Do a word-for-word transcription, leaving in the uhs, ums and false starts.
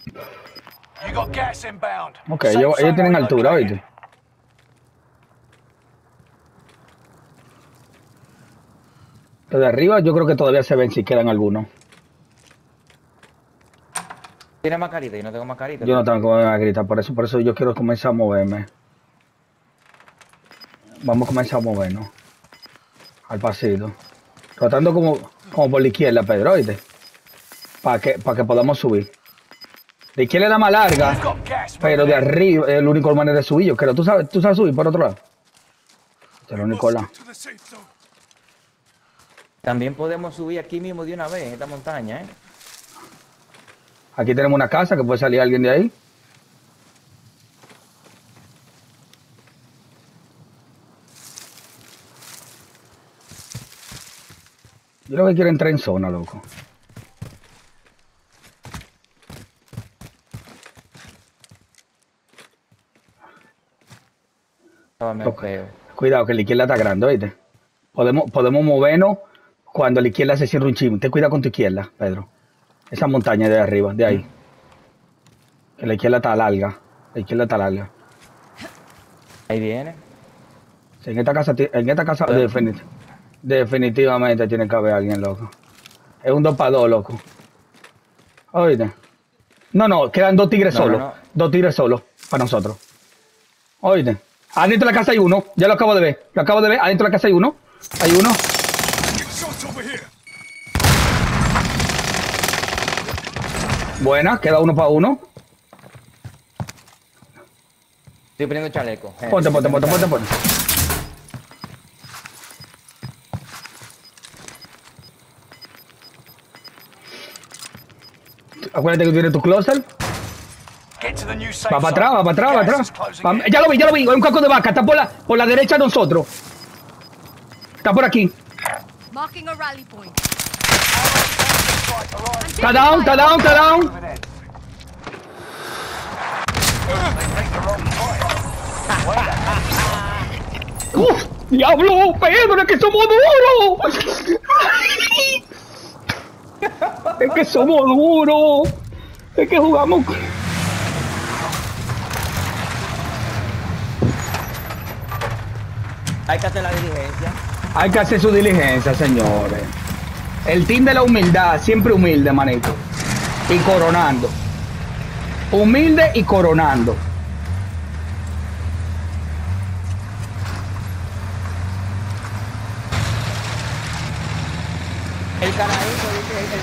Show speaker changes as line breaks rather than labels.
You got gas inbound.
Ok, ellos, ellos tienen altura, oíste. Los de arriba yo creo que todavía se ven si quedan algunos.
¿Tienes mascarita? Yo no tengo mascarita.
Yo no tengo como a gritar, por eso, por eso yo quiero comenzar a moverme. Vamos a comenzar a movernos. Al pasito. Tratando como, como por la izquierda, Pedro, oíste. Para que, para que podamos subir. La izquierda es la más larga, pero de arriba es el único manera de subir. Yo creo, ¿tú sabes, tú sabes subir por otro lado? Este es el único lado.
También podemos subir aquí mismo de una vez, en esta montaña, ¿eh?
Aquí tenemos una casa que puede salir alguien de ahí. Yo lo que quiero es entrar en zona, loco.
Oh, me
Ok.
feo.
Cuidado, que la izquierda está grande, ¿oíste? Podemos, podemos movernos cuando la izquierda se cierra un chisme. Ten cuidado con tu izquierda, Pedro. Esa montaña de arriba, de ahí. Que la izquierda está larga. La izquierda está larga.
Ahí viene.
Sí, en esta casa, ti- en esta casa definit- definitivamente tiene que haber alguien, loco. Es un dos para dos, loco. ¿Oíste? No, no, quedan dos tigres
No, no,
solos.
no.
Dos tigres solos para nosotros. ¿Oíste? Adentro de la casa hay uno. Ya lo acabo de ver. Lo acabo de ver. Adentro de la casa hay uno. Hay uno. Buena, queda uno para uno.
Estoy poniendo chaleco. eh.
Ponte, ponte, ponte, ponte, ponte. Acuérdate que tienes tu closet.
Get to the new safe
Va para
zone.
atrás, va para atrás, va para
Gas is
atrás.
closing
Va-
in.
ya lo vi, ya lo vi. Hay un caco de vaca. Está por la, por la derecha de nosotros. Está por aquí.
Marking a rally point.
Está down, está down, está down. ¡Uf! ¡Diablo! ¡Pedro! ¡Es que somos duros! ¡Es que somos duros! ¡Es que jugamos!
Hay que hacer la diligencia.
Hay que hacer su diligencia, señores. El team de la humildad, siempre humilde, manito. Y coronando. Humilde y coronando.
El carajito, dice,